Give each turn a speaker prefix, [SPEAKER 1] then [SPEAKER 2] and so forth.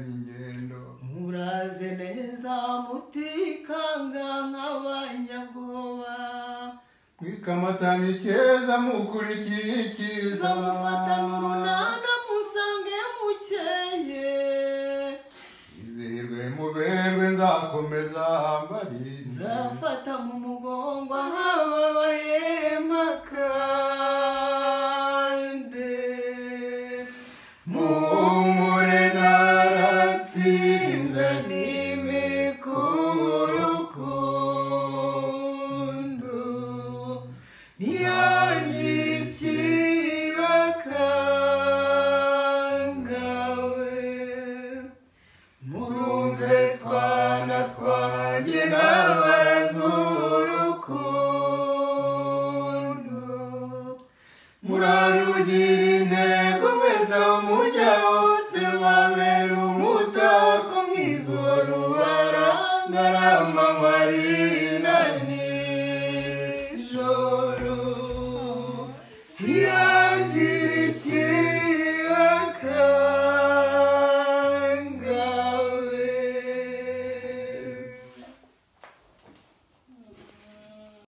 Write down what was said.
[SPEAKER 1] ingendo
[SPEAKER 2] muraze neza mutikanga nk'abanyabwoba
[SPEAKER 1] mwikamatana icyeza mukurikiye icyiza
[SPEAKER 2] mufatana urunana musange mukeye
[SPEAKER 1] izihirwe muberwe nzakomeza mbarinde
[SPEAKER 2] nzafata mu mugongo hababaye makande
[SPEAKER 1] muhumure naratsinze
[SPEAKER 2] n'imikurukundo ntiyangira ikibakangawe murumve twana twanjye n'abarazurukundo
[SPEAKER 1] murarugira intego mwese umujya wose rubabera umutako mwiza rubarangarama marinani